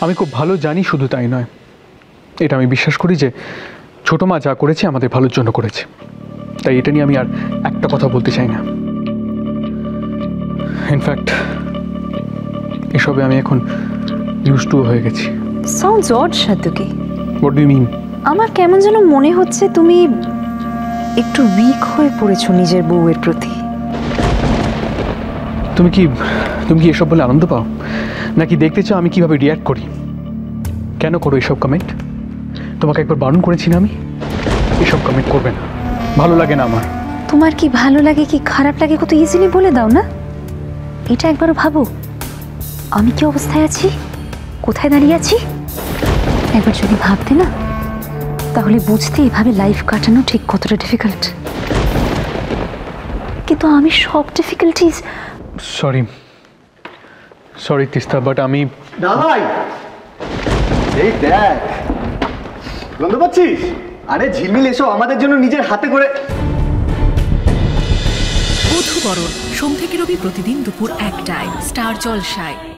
আমি খুব ভালো জানি, শুধু তাই নয়, এটা আমি বিশ্বাস করি যে ছোটো মা যা করেছে আমাদের ভালোর জন্য করেছে। তাই এটা নিয়ে আমি আর একটা কথা বলতে চাই না। ইনফ্যাক্ট এসবে আমি এখন ইউজড টু হয়ে গেছি। সাউন্ডস অড সাদ্দুকি। What do you mean? আমার কেমন যেন মনে হচ্ছে তুমি একটু উইক হয়ে পড়েছো নিজের বউয়ের প্রতি। তুমি কি এসব বলে আনন্দ পাও, নাকি দেখতে চাও আমি কিভাবে রিয়্যাক্ট করি? কেন করো এসব কমেন্ট? তোমাকে একবার বারণ করেছি না আমি এসব কমেন্ট করবে না, ভালো লাগে না আমার। তোমার কি ভালো লাগে কি খারাপ লাগে কত ইজিলি বলে দাও না। এটা একবারও ভাবো আমি কি অবস্থায় আছি, কোথায় দাঁড়িয়ে আছি। একবার যদি ভাবতে না, তাহলে বুঝতে এভাবে লাইফ কাটানো ঠিক কতটা ডিফিকাল্ট। কিন্তু আমি সব ডিফিকাল্টিজ সরি তিস্তা, বাট আমি ভাই এই দেখ, গন্ধ পাচ্ছিস? আরে ঝিলমিল এসো আমাদের জন্য নিজের হাতে করে। বধূবরণ সোম থেকে রবি প্রতিদিন দুপুর 1টায় স্টার জলসায়।